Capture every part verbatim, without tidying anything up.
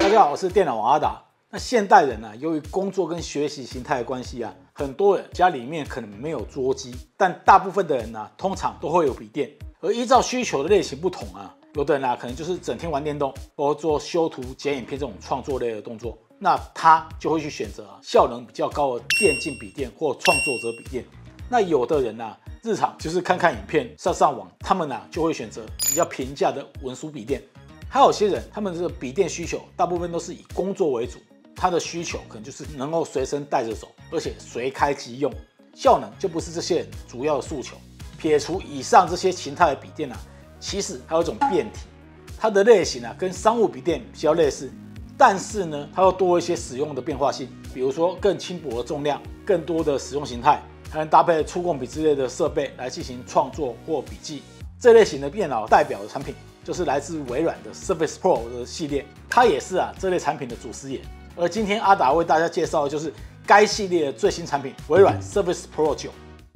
家好，我是电脑王阿达。那现代人啊，由于工作跟学习形态的关系啊，很多人家里面可能没有桌机，但大部分的人呢、啊，通常都会有笔电。而依照需求的类型不同啊，有的人啊，可能就是整天玩电动，或做修图、剪影片这种创作类的动作，那他就会去选择、啊、效能比较高的电竞笔电或创作者笔电。那有的人啊，日常就是看看影片、上上网，他们啊就会选择比较平价的文书笔电。还有些人，他们这个笔电需求大部分都是以工作为主，他的需求可能就是能够随身带着走，而且随开即用，效能就不是这些人主要的诉求。撇除以上这些形态的笔电啊，其实还有一种变体，它的类型啊跟商务笔电比较类似，但是呢，它又多一些使用的变化性，比如说更轻薄的重量、更多的使用形态，还能搭配触控笔之类的设备来进行创作或笔记。这类型的电脑代表的产品就是来自微软的 Surface Pro 的系列，它也是啊这类产品的祖师爷。而今天阿达为大家介绍的就是该系列的最新产品——微软 Surface Pro 九。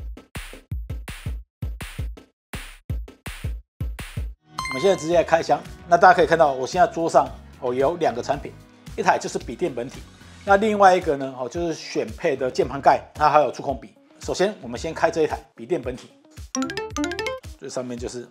我们现在直接来开箱，那大家可以看到，我现在桌上哦有两个产品，一台就是笔电本体，那另外一个呢哦就是选配的键盘盖，它还有触控笔。首先，我们先开这一台笔电本体，最上面就是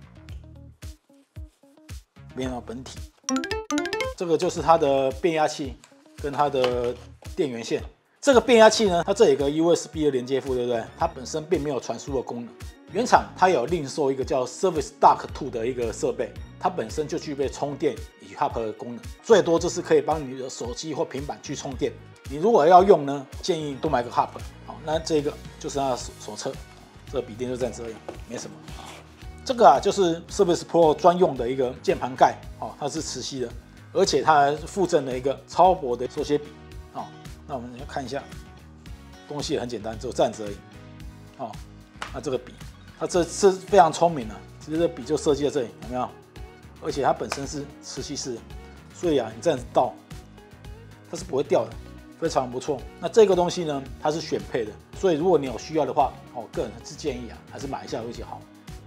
电脑本体，这个就是它的变压器跟它的电源线。这个变压器呢，它这有个 U S B 的连接埠，对不对？它本身并没有传输的功能。原厂它有另售一个叫 Surface Dock 二的一个设备，它本身就具备充电以及 Hub 的功能，最多就是可以帮你的手机或平板去充电。你如果要用呢，建议多买个 Hub。好，那这个就是它的手册，这个笔电就这样子而已，没什么。这个啊，就是 Surface Pro 专用的一个键盘盖，哦，它是磁吸的，而且它还附赠了一个超薄的手写笔，哦，那我们来看一下，东西也很简单，只有这样子而已，哦，那这个笔，它这是非常聪明的、啊，直接这笔就设计在这里，有没有？而且它本身是磁吸式的，所以啊，你这样子倒，它是不会掉的，非常不错。那这个东西呢，它是选配的，所以如果你有需要的话，哦，个人是建议啊，还是买一下会比较好。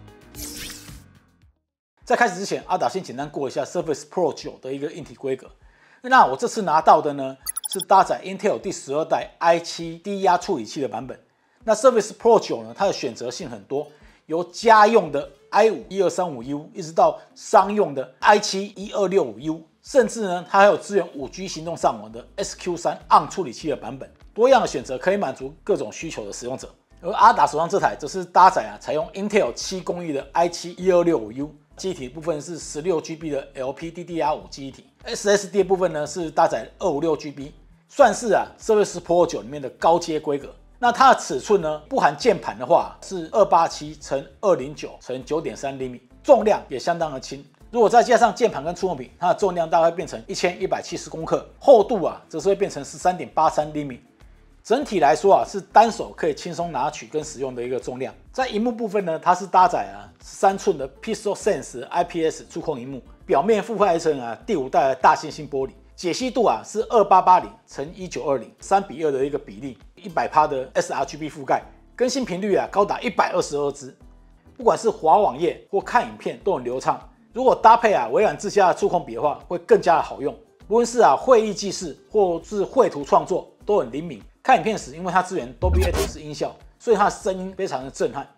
在开始之前，阿达先简单过一下 Surface Pro 九的一个硬体规格。那我这次拿到的呢，是搭载 Intel 第十二代 i 七 低压处理器的版本。那 Surface Pro 九呢，它的选择性很多，由家用的 i 五 一二三五 U 一直到商用的 i 七 一二六五 U， 甚至呢，它还有支援 五 G 行动上网的 S Q 三 A R M 处理器的版本。多样的选择可以满足各种需求的使用者。而阿达手上这台则是搭载啊，采用 Intel 七工艺的 i 七 一二六五 U。记忆体部分是 十六 G B 的 L P D D R 五 记忆体 ，S S D 部分呢是搭载二五六 G B， 算是啊 Surface Pro 九里面的高阶规格。那它的尺寸呢，不含键盘的话是二八七乘二零九乘九点三厘米，重量也相当的轻。如果再加上键盘跟触控笔，它的重量大概会变成一千一百七十公克，厚度啊则是会变成十三点八三厘米。整体来说啊，是单手可以轻松拿取跟使用的一个重量。在萤幕部分呢，它是搭载啊十三寸的 Pixel Sense I P S 触控萤幕，表面覆盖一层啊第五代的大猩猩玻璃，解析度啊是二八八零乘一九二零，三比二的一个比例， 百分之百 的 S R G B 覆盖，更新频率啊高达一百二十赫兹，不管是滑网页或看影片都很流畅。如果搭配啊微软自家的触控笔的话，会更加的好用。无论是啊会议记事或是绘图创作都很灵敏。看影片时，因为它支援 Dolby Atmos 音效，所以它的声音非常的震撼。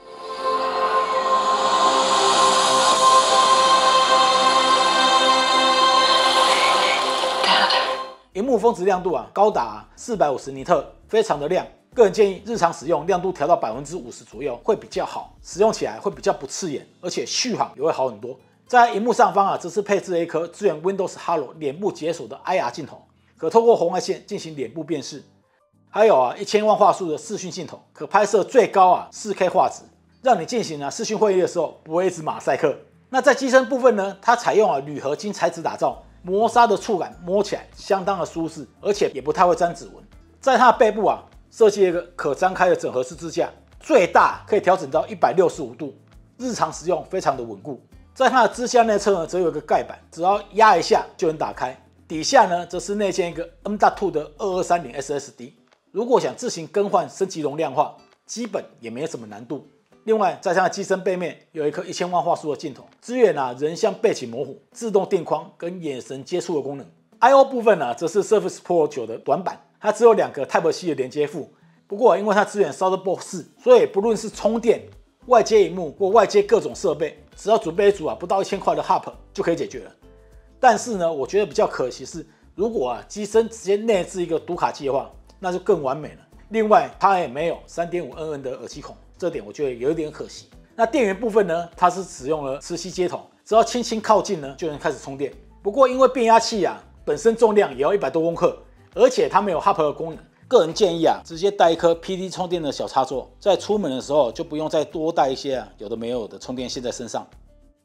萤幕峰值亮度啊高达四百五十尼特，非常的亮。个人建议日常使用亮度调到百分之五十左右会比较好，使用起来会比较不刺眼，而且续航也会好很多。在萤幕上方啊，这是配置了一颗支援 Windows Hello 脸部解锁的 I R 镜头，可透过红外线进行脸部辨识。还有啊，一千万画素的视讯镜头，可拍摄最高啊 四K 画质，让你进行啊视讯会议的时候不会一直马赛克。那在机身部分呢，它采用啊铝合金材质打造，磨砂的触感摸起来相当的舒适，而且也不太会沾指纹。在它的背部啊，设计了一个可张开的整合式支架，最大可以调整到一百六十五度，日常使用非常的稳固。在它的支架内侧呢，则有一个盖板，只要压一下就能打开。底下呢，则是内建一个 M 二 的二二三零 S S D。如果想自行更换升级容量的话，基本也没什么难度。另外，在它的机身背面有一颗一千万画素的镜头，支援啊人像背景模糊、自动定框跟眼神接触的功能。 I O 部分呢，则是 Surface Pro 九的短板，它只有两个 Type C 的连接埠。不过因为它支援 Thunderbolt 四，所以不论是充电、外接萤幕或外接各种设备，只要准备一组啊不到一千块的 Hub 就可以解决了。但是呢，我觉得比较可惜是，如果啊机身直接内置一个读卡器的话，那就更完美了。另外，它也没有 三点五英寸的耳机孔，这点我觉得有一点可惜。那电源部分呢，它是使用了磁吸接头，只要轻轻靠近呢就能开始充电。不过因为变压器啊本身重量也要一百多公克，而且它没有 Hub 的功能。个人建议啊，直接带一颗 P D 充电的小插座，在出门的时候就不用再多带一些啊有的没有的充电线在身上。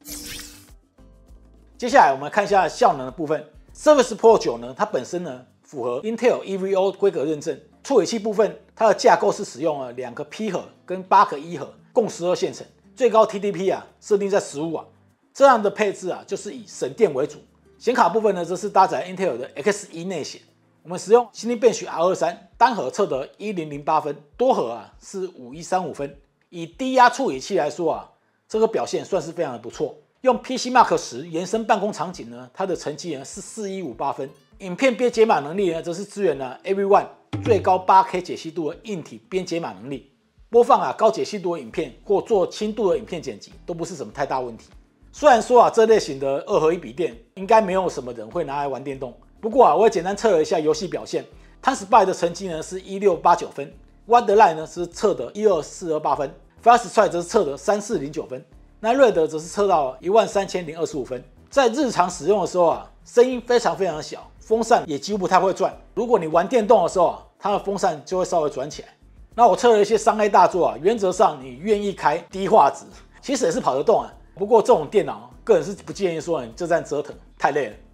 接下来我们看一下效能的部分。Surface Pro 九呢，它本身呢符合 Intel E V O 规格认证。处理器部分，它的架构是使用了两个 P 核跟八个 E 核，共十二线程，最高 T D P 啊设定在十五瓦。这样的配置啊，就是以省电为主。显卡部分呢，则是搭载 Intel 的 X 一 内显。我们使用 Cinebench R 二十三，单核测得一零零八分，多核啊是五一三五分。以低压处理器来说啊，这个表现算是非常的不错。用 P C Mark 十延伸办公场景呢，它的成绩呢是四一五八分。影片编解码能力呢，则是支援了 A V one 最高 八 K 解析度的硬体编解码能力。播放啊高解析度的影片或做轻度的影片剪辑，都不是什么太大问题。虽然说啊这类型的二合一笔电应该没有什么人会拿来玩电动。不过啊，我也简单测了一下游戏表现 ，TimeSpy 的成绩呢是一六八九分 ，Wonderlight 呢是测得一二四二八分 ，Faststrike 则是测得三四零九分 ，Nightread 则是测到一万三千零二十五分。在日常使用的时候啊，声音非常非常的小，风扇也几乎不太会转。如果你玩电动的时候啊，它的风扇就会稍微转起来。那我测了一些商 A 大作啊，原则上你愿意开低画质，其实也是跑得动啊。不过这种电脑，个人是不建议说你这站折腾，太累了。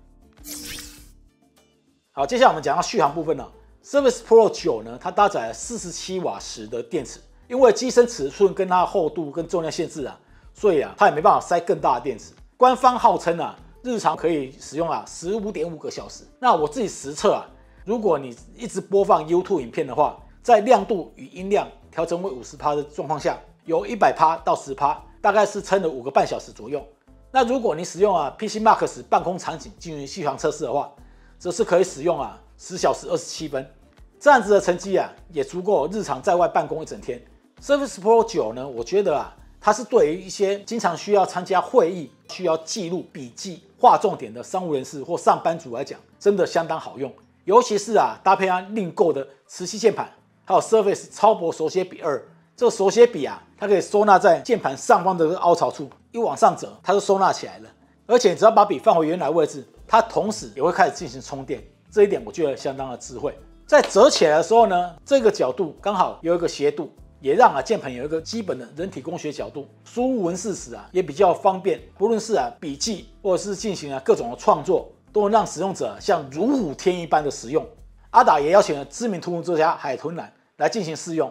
好，接下来我们讲到续航部分了。Surface Pro 九呢，它搭载了四十七瓦时的电池，因为机身尺寸跟它的厚度跟重量限制啊，所以啊，它也没办法塞更大的电池。官方号称啊，日常可以使用啊十五点五个小时。那我自己实测啊，如果你一直播放 YouTube 影片的话，在亮度与音量调整为 百分之五十 的状况下，由 百分之一百 到 百分之十， 大概是撑了五个半小时左右。那如果你使用啊 P C Mark 十办公场景进行续航测试的话，则是可以使用啊十小时二十七分，这样子的成绩啊，也足够日常在外办公一整天。Surface Pro 九呢，我觉得啊，它是对于一些经常需要参加会议、需要记录笔记、划重点的商务人士或上班族来讲，真的相当好用。尤其是啊，搭配它另购的磁吸键盘，还有 Surface 超薄手写笔二，这个手写笔啊，它可以收纳在键盘上方的凹槽处，一往上折，它就收纳起来了。而且只要把笔放回原来位置，它同时也会开始进行充电，这一点我觉得相当的智慧。在折起来的时候呢，这个角度刚好有一个斜度，也让啊键盘有一个基本的人体工学角度，输入文字时啊也比较方便。不论是啊笔记或者是进行啊各种的创作，都能让使用者、啊、像如虎添翼般的使用。阿达也邀请了知名图文作家海豚男来进行试用。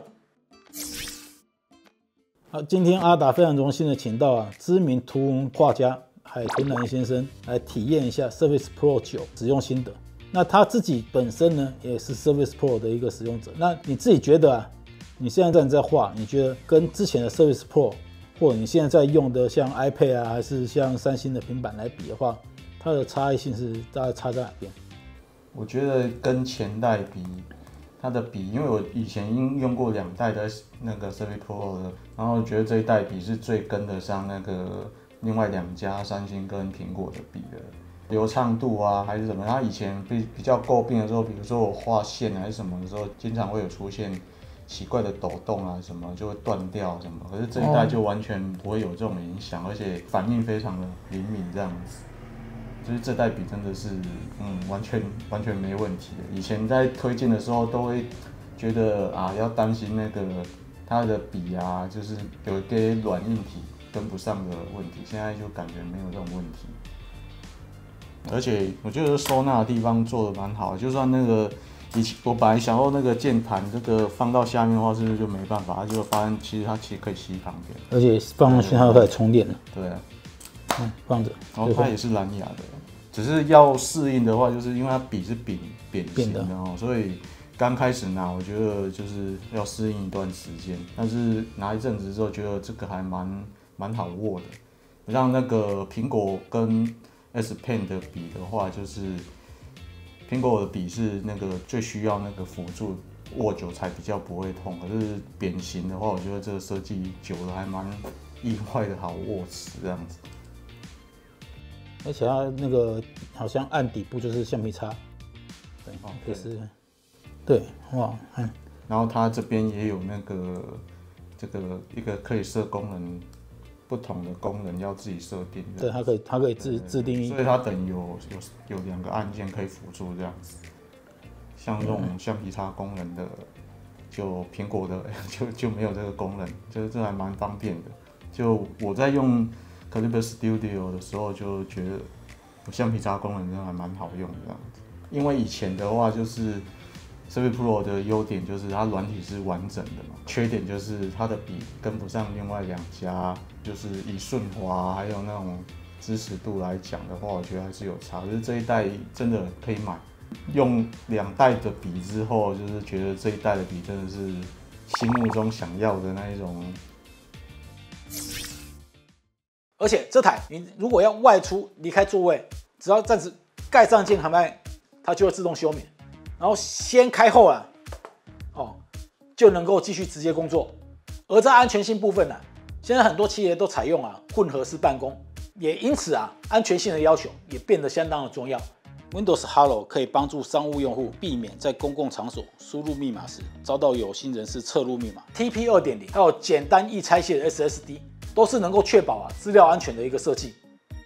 好，今天阿达非常荣幸的请到啊知名图文画家海豚男先生来体验一下 Surface Pro 九使用心得。那他自己本身呢，也是 Surface Pro 的一个使用者。那你自己觉得啊，你现在在在画，你觉得跟之前的 Surface Pro， 或者你现在在用的像 iPad 啊，还是像三星的平板来比的话，它的差异性是大概差在哪边？ 我觉得跟前代比，它的笔，因为我以前用过两代的那个 Surface Pro 的，然后觉得这一代笔是最跟得上那个另外两家三星跟苹果的笔的。流畅度啊，还是什么？它以前比比较诟病的时候，比如说我画线还是什么的时候，经常会有出现奇怪的抖动啊，什么就会断掉什么。可是这一代就完全不会有这种影响，而且反应非常的灵敏，这样子。就是这代笔真的是，嗯，完全完全没问题的。以前在推荐的时候都会觉得啊，要担心那个它的笔啊，就是有一些软硬体跟不上的问题。现在就感觉没有这种问题。而且我觉得收纳的地方做的蛮好的，就算那个以前我本来想要那个键盘这个放到下面的话，是不是就没办法？就发现其实它其实可以吸旁边， 而且放上去它就可以充电了。 对啊， 嗯，放着。 然后它也是蓝牙的，只是要适应的话，就是因为它笔是扁扁形的哦，所以刚开始拿我觉得就是要适应一段时间，但是拿一阵子之后，觉得这个还蛮蛮好握的，像那个苹果跟S Pen 的笔的话，就是苹果的笔是那个最需要那个辅助握久才比较不会痛，可是扁形的话，我觉得这个设计久了还蛮意外的好握持这样子。 而且它那个好像按底部就是橡皮擦，对， 哦、 可以试试看。对，哇，看。 然后它这边也有那个这个一个可以设功能，不同的功能要自己设定。 对，它可以它可以自自定义， 所以它等于有有有两个按键可以辅助这样子。像这种橡皮擦功能的，就苹果的就就没有这个功能，就是这还蛮方便的。就我在用 Calibre Studio 的时候，就觉得橡皮擦功能真的还蛮好用的这样子。因为以前的话就是。Surface Pro 的优点就是它软体是完整的嘛，缺点就是它的笔跟不上另外两家，就是以顺滑还有那种支持度来讲的话，我觉得还是有差。可是这一代真的可以买，用两代的笔之后，就是觉得这一代的笔真的是心目中想要的那一种。 而且这台你如果要外出离开座位，只要暂时盖上键盘带，它就会自动休眠。然后先开后啊，哦，就能够继续直接工作。而在安全性部分呢、啊，现在很多企业都采用啊混合式办公，也因此啊安全性的要求也变得相当的重要。Windows Hello 可以帮助商务用户避免在公共场所输入密码时遭到有心人士侧录密码。T P 二点零 还有简单易拆卸的 S S D 都是能够确保啊资料安全的一个设计。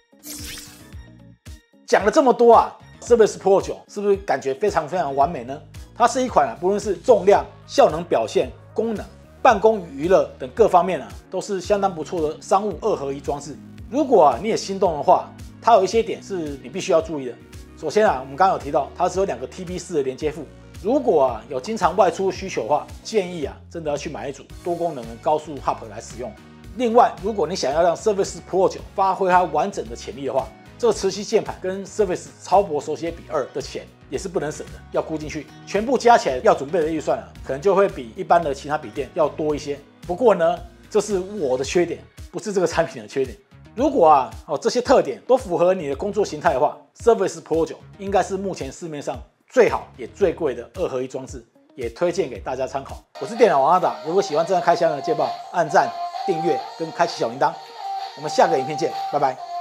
讲了这么多啊。Surface Pro 九是不是感觉非常非常完美呢？它是一款啊，不论是重量、效能表现、功能、办公与娱乐等各方面啊，都是相当不错的商务二合一装置。如果啊你也心动的话，它有一些点是你必须要注意的。首先啊，我们刚刚有提到它只有两个 T B 四的连接副。如果啊有经常外出需求的话，建议啊真的要去买一组多功能的高速 Hub 来使用。另外，如果你想要让 Surface Pro 九发挥它完整的潜力的话，这个磁吸键盘跟 Surface 超薄手写笔二的钱也是不能省的，要估进去，全部加起来要准备的预算啊，可能就会比一般的其他笔电要多一些。不过呢，这是我的缺点，不是这个产品的缺点。如果啊，哦这些特点都符合你的工作形态的话 ，Surface Pro 九应该是目前市面上最好也最贵的二合一装置，也推荐给大家参考。我是电脑王阿达，如果喜欢这样开箱的介报，按赞、订阅跟开启小铃铛。我们下个影片见，拜拜。